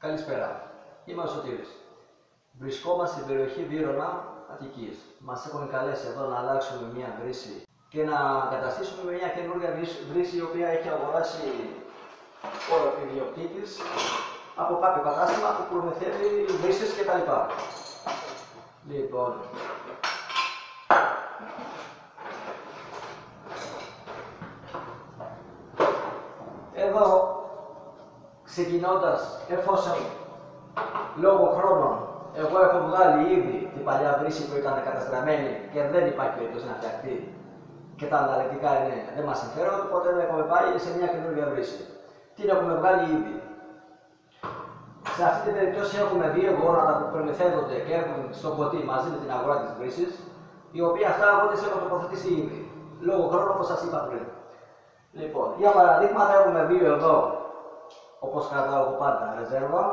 Καλησπέρα. Είμαι ο Σωτήρης. Βρισκόμαστε στην περιοχή Βύρωνα, Αττικής. Μας έχουν καλέσει εδώ να αλλάξουμε μια βρύση και να καταστήσουμε μια καινούργια βρύση η οποία έχει αγοράσει ο ιδιοκτήτης από κάποιο κατάστημα που προμηθεύει βρύσεις κτλ. Λοιπόν, εδώ ξεκινώντας, εφόσον λόγω χρόνων εγώ έχω βγάλει ήδη την παλιά βρύση που ήταν καταστραμμένη και δεν υπάρχει περίπτωση να φτιαχτεί και τα ανταλλακτικά δεν μας συμφέρουν, οπότε έχουμε πάει σε μια καινούργια βρύση. Την έχουμε βγάλει ήδη. Σε αυτή την περίπτωση έχουμε δύο γόνατα που προμηθεύονται και έρχονται στο ποτί μαζί με την αγορά της βρύσης, η οποία αυτά εγώ τις έχω τοποθετήσει ήδη, λόγω χρόνου όπως σας είπα πριν. Λοιπόν, για παραδείγματα έχουμε δύο εδώ, όπως κρατάω εγώ πάντα, ρεζέρβα.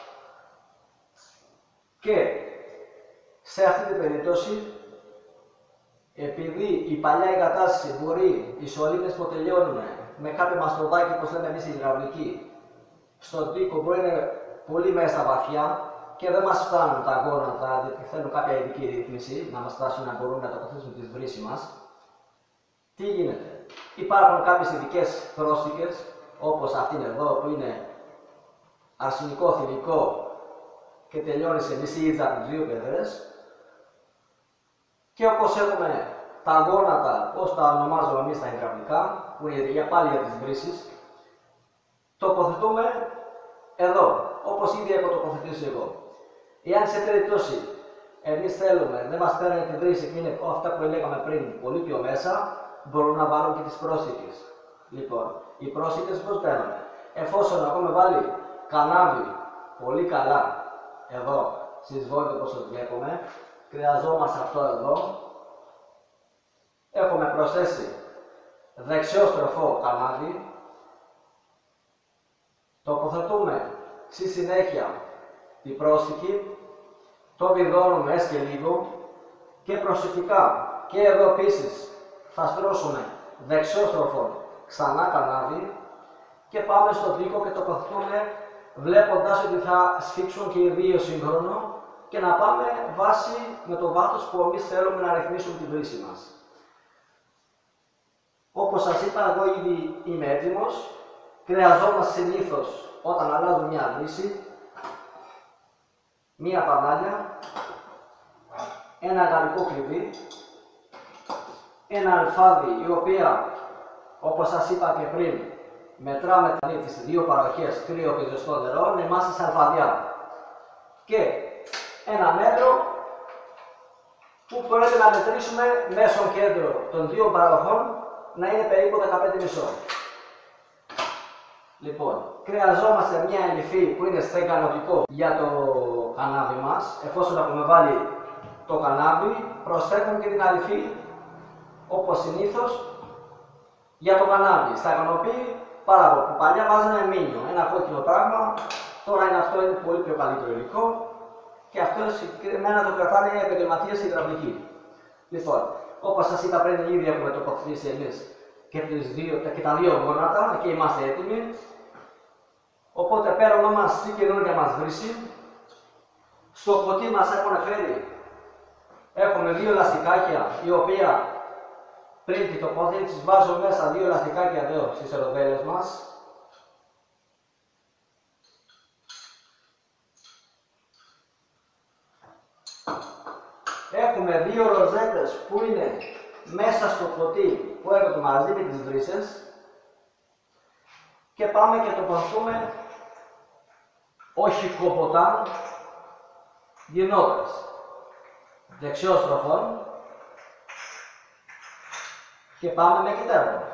Και σε αυτή την περίπτωση, επειδή η παλιά εγκατάσταση μπορεί οι σωλήνες που τελειώνουν με κάποιο μαστροδάκι, όπως λέμε εμείς στην υδραυλική, στον τοίχο μπορεί να είναι πολύ μέσα στα βαθιά και δεν μας φτάνουν τα γόνατα, γιατί θέλουν κάποια ειδική ρύθμιση να μας φτάσουν να μπορούν να τοποθετήσουν τη βρύση μας. Τι γίνεται? Υπάρχουν κάποιες ειδικές πρόσθηκες, όπως αυτήν εδώ που είναι αρσενικό θηλυκό και τελειώνει σε μισή ήττα από τις δύο πλευρές. Και όπως έχουμε τα γόνατα, πώς τα ονομάζουμε εμείς τα υδραυλικά, που είναι πάλι για τις βρύσεις, τοποθετούμε εδώ, όπως ήδη έχω τοποθετήσει εγώ. Εάν σε περίπτωση εμείς θέλουμε, δεν μας παίρνει τη βρύση και είναι αυτά που λέγαμε πριν πολύ πιο μέσα, μπορούμε να βάλουμε και τις πρόσθηκες. Λοιπόν, οι πρόσθηκες πώς παίρνουμε? Εφόσον έχουμε βάλει κανάβι πολύ καλά εδώ στις βόλτες όπως το βλέπουμε, χρειαζόμαστε αυτό εδώ. Έχουμε προσθέσει δεξιό στροφό κανάβι. Τοποθετούμε στη συνέχεια την πρόσθηκη, το βιδώνουμε έστω και λίγο και προσεκτικά και εδώ επίσης θα στρώσουμε δεξιό στροφό ξανά κανάβι και πάμε στο τοίχο και τοποθετούμε βλέποντας ότι θα σφίξουν και οι δύο σύγχρονο και να πάμε βάση με το βάθος που εμείς θέλουμε να ρυθμίσουμε την βρύση μας. Όπως σας είπα, εγώ ήδη είμαι έτοιμος. Χρειαζόμαστε συνήθως όταν αλλάζουμε μια βρύση, μία πανάλια, ένα γαλλικό κλειδί, ένα αλφάδι η οποία, όπως σας είπα και πριν, μετράμε τις δύο παροχές, κρύο και ζεστό νερό, είμαστε σε αλφαδιά. Και ένα μέτρο που πρέπει να μετρήσουμε μέσω κέντρο των δύο παροχών να είναι περίπου 15,5. Λοιπόν, χρειαζόμαστε μια ελιφή που είναι στεγανωτικό για το κανάβι μας. Εφόσον έχουμε βάλει το κανάβι, προσθέτουμε και την αληφή όπως συνήθως για το κανάβι. Σταγανοποιεί πάρα πολύ. Που παλιά βάζανε μήνιο, ένα κόκκινο πράγμα, τώρα αυτό είναι πολύ πιο καλύτερο υλικό και αυτό συγκεκριμένα το κρατάνε οι επαγγελματίες υδραυλικοί. Λοιπόν, όπως σας είπα πριν, ήδη έχουμε τοποθετήσει εμείς και τα δύο γόνατα και είμαστε έτοιμοι. Οπότε παίρνουμε μας την καινούργια μας βρύση. Στο ποτί μας έχουν φέρει, έχουμε δύο λαστικάκια, η οποία πριν την τοποθέτηση βάζω μέσα δύο λαστικάκια εδώ στις ροδέλες μας. Έχουμε δύο ροζέτες που είναι μέσα στο ποτί που έρχονται μαζί με τις βρύσες και πάμε και τοποθετούμε όχι κοποτά, γινότες δεξιό στροφών και πάμε με κυτέρνο.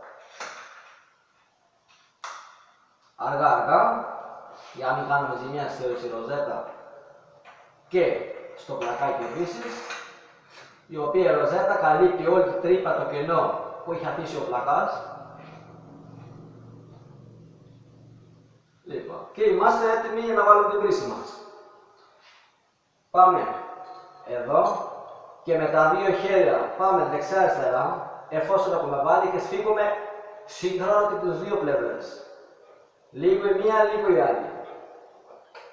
Αργά αργά, για να μην κάνουμε ζημιά στη ροζέτα και στο πλακάκι βρύσης, η οποία η ροζέτα καλύπτει όλη την τρύπα, το κενό που έχει αφήσει ο πλακάς. Λοιπόν, και είμαστε έτοιμοι για να βάλουμε την βρύση μας. Πάμε εδώ και με τα δύο χέρια πάμε δεξιά-αριστερά, εφόσον έχουμε βάλει και σφίγγουμε σύγχρονα και τις δύο πλευρές. Λίγο η μία, λίγο η άλλη.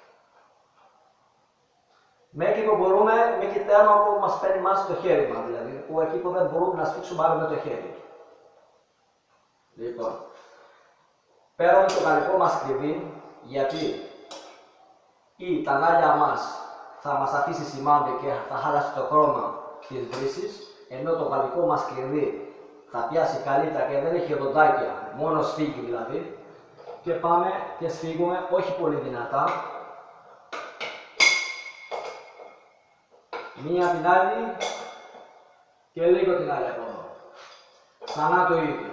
Μέχρι που μπορούμε, μέχρι τέρμα που μας παίρνει μας το χέρι μας, δηλαδή, που εκεί που δεν μπορούμε να σφίξουμε άλλο με το χέρι. Λοιπόν, παίρνουμε το γαλλικό μας κλειδί, γιατί ή τα νάλια μας θα μας αφήσει σημάδι και θα χαλάσει το χρώμα της βρύσης, ενώ το γαλλικό μας κλειδί θα πιάσει καλύτερα και δεν έχει οδοντάκια, μόνο σφίγγει δηλαδή. Και πάμε και σφίγγουμε, όχι πολύ δυνατά. Μία την άλλη και λίγο την άλλη από εδώ. Ξανά το ίδιο.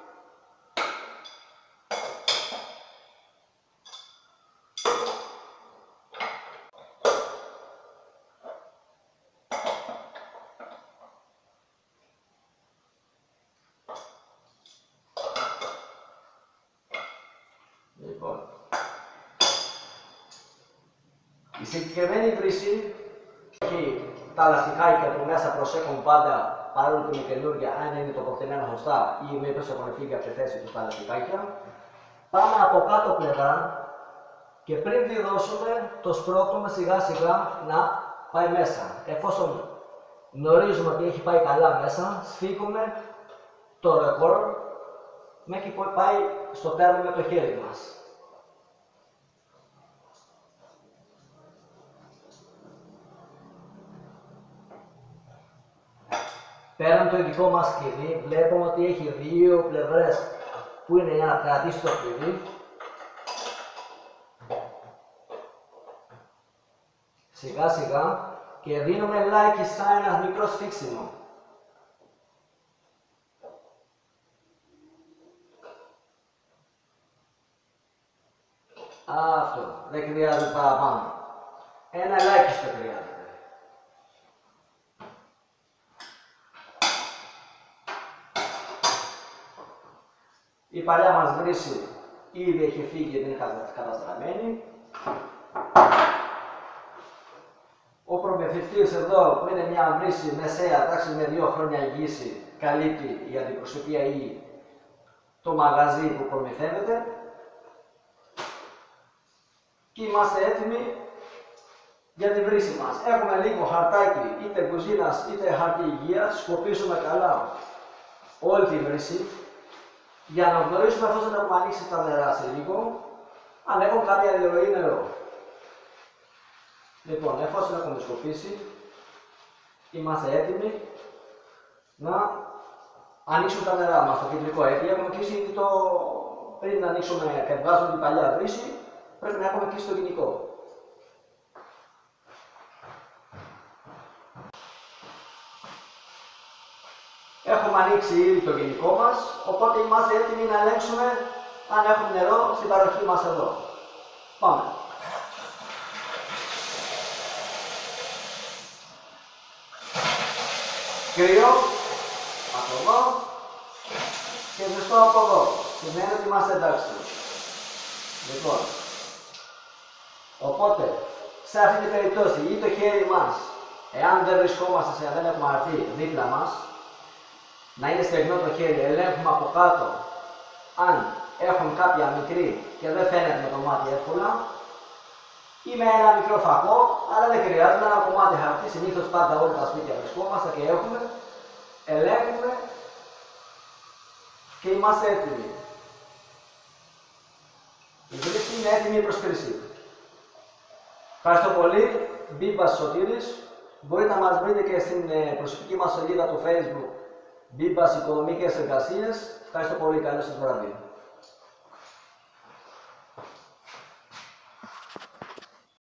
Λοιπόν, η συγκεκριμένη βρύση έχει τα λαστιχάκια του μέσα, προσέχουν πάντα, παρόλο που είναι καινούργια, αν είναι τοποθετημένα σωστά ή μήπως έχουν φύγει από τη θέση τους τα λαστιχάκια. Πάμε από κάτω πλευρά και πριν βιδώσουμε, το σπρώχνουμε σιγά σιγά να πάει μέσα. Εφόσον γνωρίζουμε ότι έχει πάει καλά μέσα, σφίγγουμε το ρεκόρ μέχρι που πάει στο τέρμα με το χέρι μας. Πέραν το ειδικό μας κλειδί, βλέπουμε ότι έχει δύο πλευρές που είναι για να κρατήσει το κλειδί. Σιγά σιγά και δίνουμε ελάχιστα ένα μικρό σφίξιμο. Αυτό, δεν χρειάζεται παραπάνω. Ένα ελάχιστο χρειάζεται. Η παλιά μας βρύση ήδη έχει φύγει και δεν είναι καταστραμμένη. Ο προμηθευτής εδώ, που είναι μια βρύση μεσαία, τάξη με 2 χρόνια γύση, καλύπτει η αντιπροσωπεία ή το μαγαζί που προμηθεύεται. Και είμαστε έτοιμοι για τη βρύση μας. Έχουμε λίγο χαρτάκι, είτε κουζίνας είτε χαρτί υγείας, σκορπίσουμε καλά όλη τη βρύση για να γνωρίσουμε εφόσον έχουμε ανοίξει τα νερά σε λίγο, αν έχουν κάποια διαρροή νερό. Λοιπόν, εφόσον έχουμε σκορπίσει, είμαστε έτοιμοι να ανοίξουμε τα νερά μας στο κεντρικό έτη. Έχουμε κλείσει το... πριν να ανοίξουμε και βγάζουμε την παλιά βρύση, πρέπει να έχουμε κλείσει το γενικό. Έχουμε ανοίξει ήδη το γενικό μας, οπότε είμαστε έτοιμοι να ελέγξουμε αν έχουμε νερό στην παροχή μας εδώ. Πάμε. Κρύο από εδώ και ζεστό από εδώ. Σημαίνει ότι είμαστε εντάξει. Λοιπόν, οπότε σε αυτή την περίπτωση ή το χέρι μας, εάν δεν βρισκόμαστε σε δεν έχουμε αρτή δίπλα μας, να είναι στεγνό το χέρι, ελέγχουμε από κάτω αν έχουν κάποια μικρή και δεν φαίνεται με το μάτι εύκολα, ή με ένα μικρό φακό, αλλά δεν χρειάζεται ένα κομμάτι χαρτί. Συνήθως πάντα όλα τα σπίτια βρισκόμαστε και έχουμε, ελέγχουμε και είμαστε έτοιμοι. Η βρύση είναι έτοιμη προς χρήση. Ευχαριστώ πολύ. Μπίμπας Σωτήρης. Μπορείτε να μας βρείτε και στην προσωπική μας σελίδα του Facebook Μπίμπας Οικονομικές Εργασίες. Ευχαριστώ πολύ. Καλό σας βράδυ.